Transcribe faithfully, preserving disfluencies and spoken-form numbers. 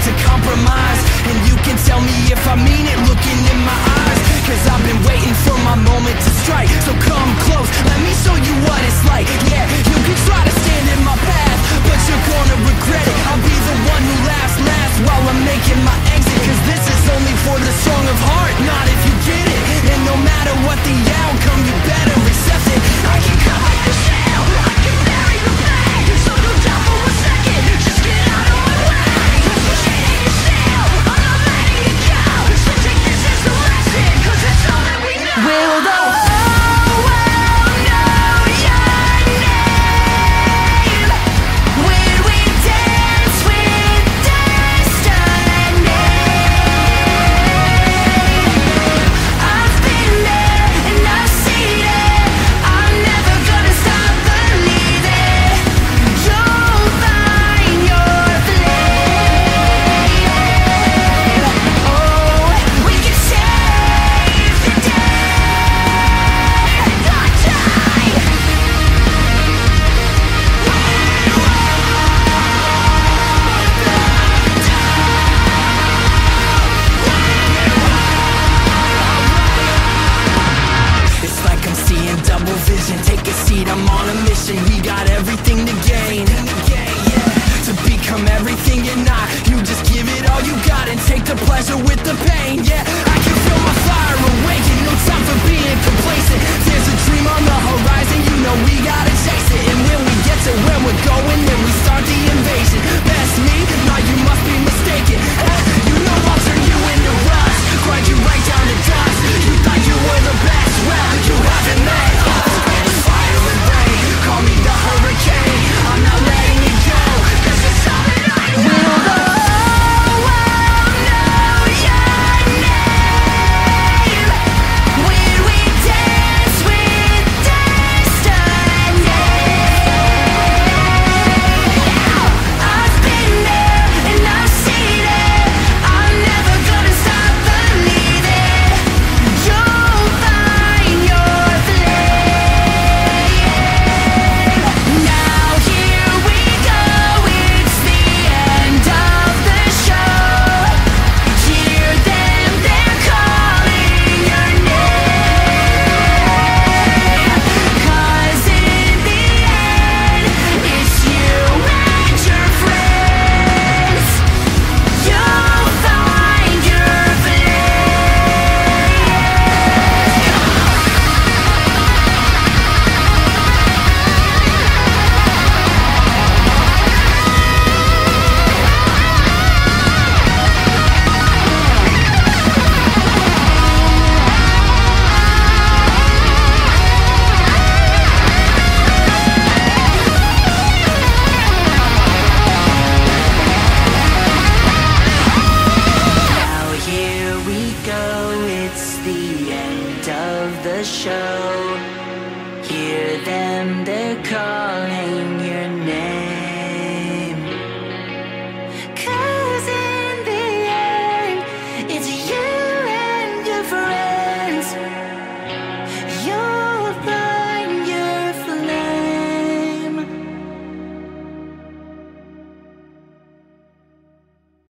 to compromise. And you can tell me if I mean it looking in my eyes, cause I've been waiting for my moment to strike. So come close, let me show you what it's like. Yeah, you can try to stand in my path, but you're gonna regret it. I'll be the one who laughs last,